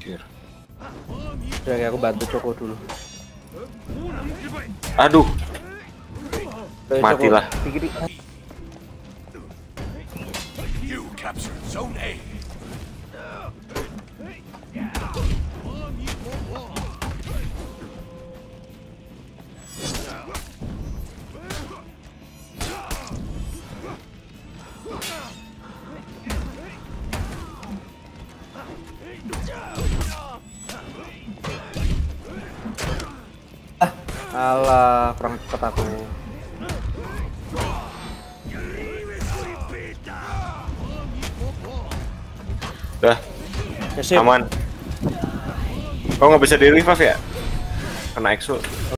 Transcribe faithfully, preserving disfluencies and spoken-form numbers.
Anjir. Oke, aku bantu Coko dulu. Aduh. Ayo, Matilah. Coko. Dikit- You captured Zone A. Alah, kurang cepet aku. Dah, Ya, sip. aman. Kok nggak bisa di revive ya? Kena exo.